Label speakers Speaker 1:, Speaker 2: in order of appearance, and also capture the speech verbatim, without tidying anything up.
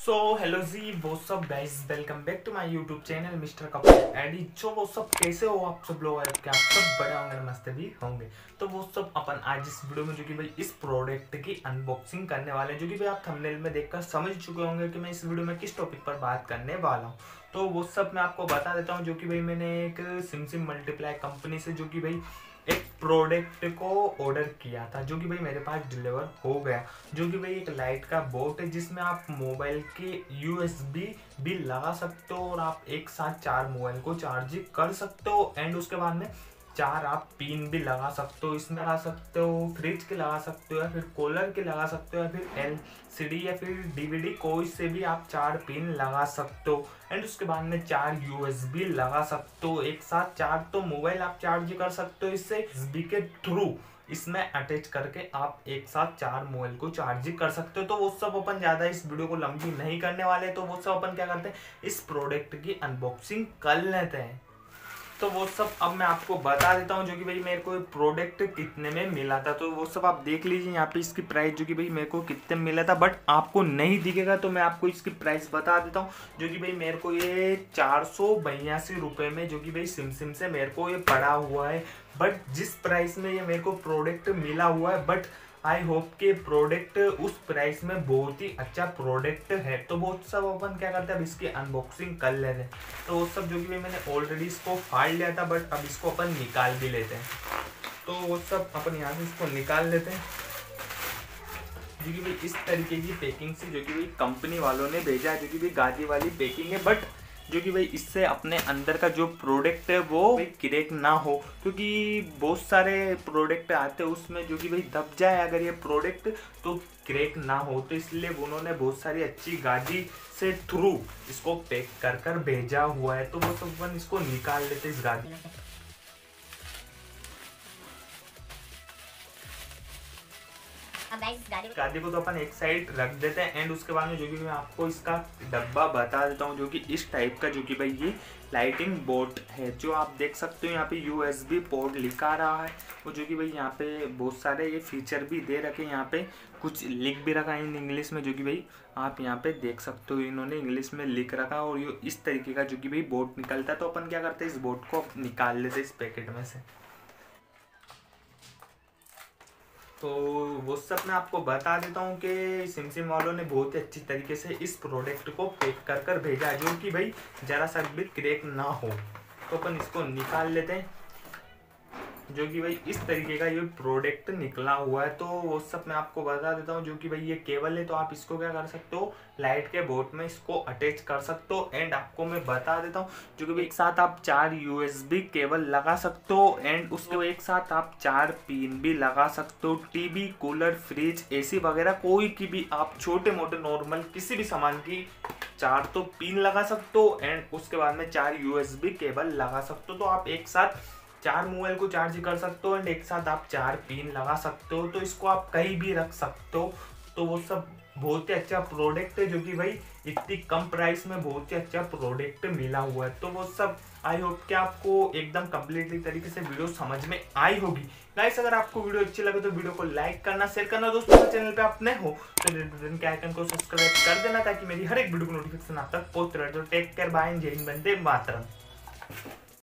Speaker 1: So hello जी, वो सब guys, welcome back to my YouTube channel Mister Kapoor एडी। जो वो सब कैसे हो आप सब लोग, क्या आप सब बड़े होंगे, मस्त भी होंगे। तो वो सब अपन आज इस वीडियो में जो कि भाई इस प्रोडक्ट की अनबॉक्सिंग करने वाले हैं, जो कि भाई आप थंबनेल में देखकर समझ चुके होंगे कि मैं इस वीडियो में किस टॉपिक पर बात करने वाला हूँ। तो वो सब मैं आपको बता देता हूँ, जो कि भाई मैंने एक सिम सिम मल्टीप्लाई कंपनी से जो कि भाई एक प्रोडक्ट को ऑर्डर किया था, जो कि भाई मेरे पास डिलीवर हो गया। जो कि भाई एक लाइट का बोर्ड है, जिसमें आप मोबाइल के यूएसबी भी लगा सकते हो और आप एक साथ चार मोबाइल को चार्ज कर सकते हो। एंड उसके बाद में चार आप पिन भी लगा सकते हो, इसमें लगा सकते हो, फ्रिज के लगा सकते हो, या फिर कूलर के लगा सकते हो, या फिर एलसीडी या फिर डीवीडी, कोई से भी आप चार पिन लगा सकते हो। एंड उसके बाद में चार यूएसबी लगा सकते हो, एक साथ चार तो मोबाइल आप चार्ज कर सकते हो इससे यूएसबी के थ्रू। इसमें अटैच करके आप एक साथ चार मोबाइल को चार्ज कर सकते हो। तो वो सब अपन ज्यादा इस वीडियो को लंबी नहीं करने वाले, तो वो सब अपन क्या करते हैं, इस प्रोडक्ट की अनबॉक्सिंग कर लेते हैं। तो वो सब अब मैं आपको बता देता हूँ, जो कि भाई मेरे को प्रोडक्ट कितने में मिला था। तो वो सब आप देख लीजिए यहाँ पे इसकी प्राइस, जो कि भाई मेरे को कितने में मिला था, बट आपको नहीं दिखेगा तो मैं आपको इसकी प्राइस बता देता हूँ। जो कि भाई मेरे को ये चार सौ बयासी रुपये में जो कि भाई सिम सिम से मेरे को ये पड़ा हुआ है। बट जिस प्राइस में ये मेरे को प्रोडक्ट मिला हुआ है, बट आई होप के प्रोडक्ट उस प्राइस में बहुत ही अच्छा प्रोडक्ट है। तो वो सब अपन क्या करते हैं, अब इसकी अनबॉक्सिंग कर लेते हैं। तो वो सब जो कि भाई मैंने ऑलरेडी इसको फाड़ लिया था, बट अब इसको अपन निकाल भी लेते हैं। तो वो सब अपन यहाँ से इसको निकाल लेते हैं, जो कि भाई इस तरीके की पैकिंग से जो कि भाई कंपनी वालों ने भेजा है, जो कि भाई गादी वाली पैकिंग है। बट जो कि भाई इससे अपने अंदर का जो प्रोडक्ट है वो क्रैक ना हो, क्योंकि बहुत सारे प्रोडक्ट आते हैं उसमें जो कि भाई दब जाए अगर ये प्रोडक्ट, तो क्रैक ना हो। तो इसलिए उन्होंने बहुत सारी अच्छी गादी से थ्रू इसको पैक कर कर भेजा हुआ है। तो वो सब अपन इसको निकाल लेते इस गादी में। गादी को तो अपन एक साइड रख देते हैं। एंड उसके बाद में जो कि मैं आपको इसका डब्बा बता देता हूँ, जो कि इस टाइप का जो कि भाई ये लाइटिंग बोर्ड है, जो आप देख सकते हो यहाँ पे यूएसबी पोर्ट लिखा रहा है। वो जो कि भाई यहाँ पे बहुत सारे ये फीचर भी दे रखे हैं, यहाँ पे कुछ लिख भी रखा है इन इंग्लिश में, जो कि भाई आप यहाँ पे देख सकते हो इन्होंने इंग्लिश में लिख रखा। और ये इस तरीके का जो कि भाई बोर्ड निकलता है। तो अपन क्या करते हैं, इस बोर्ड को निकाल लेते इस पैकेट में से। तो वो सब मैं आपको बता देता हूँ कि सिम सिम वालों ने बहुत ही अच्छी तरीके से इस प्रोडक्ट को पैक कर कर भेजा है, जो कि भाई जरा सा भी क्रैक ना हो। तो अपन इसको निकाल लेते हैं, जो कि भाई इस तरीके का ये प्रोडक्ट निकला हुआ है। तो वो सब मैं आपको बता देता हूँ, जो कि भाई ये केबल है, तो आप इसको क्या कर सकते हो, लाइट के बोर्ड में इसको अटैच कर सकते हो। एंड आपको मैं बता देता हूँ, जो कि भाई एक साथ आप चार यूएसबी केबल लगा सकते हो। एंड उसके एक साथ आप चार पिन भी लगा सकते हो। टीवी, कूलर, फ्रिज, एसी वगैरह कोई की भी आप छोटे मोटे नॉर्मल किसी भी सामान की चार तो पिन लगा सकते हो। एंड उसके बाद में चार यूएसबी केबल लगा सकते हो। तो आप एक साथ चार मोबाइल को चार्ज कर सकते हो एंड एक साथ आप चार पिन लगा सकते हो। तो इसको आप कहीं भी रख सकते हो। तो वो सब बहुत ही अच्छा प्रोडक्ट है, जो कि भाई इतनी कम प्राइस में बहुत ही अच्छा प्रोडक्ट मिला हुआ है। तो वो सब आई होप कि आपको एकदम कम्प्लीटली तरीके से वीडियो समझ में आई होगी। गाइस, अगर आपको वीडियो अच्छी लगे तो वीडियो को लाइक करना, शेयर करना, दोस्तों के चैनल पे आप नए हो तो रेड के आइकन को सब्सक्राइब कर देना, ताकि मेरी हर एक वीडियो को नोटिफिकेशन आप तक पहुंच रहे। तो टेक केयर, बाय, जय हिंद, वंदे मातरम।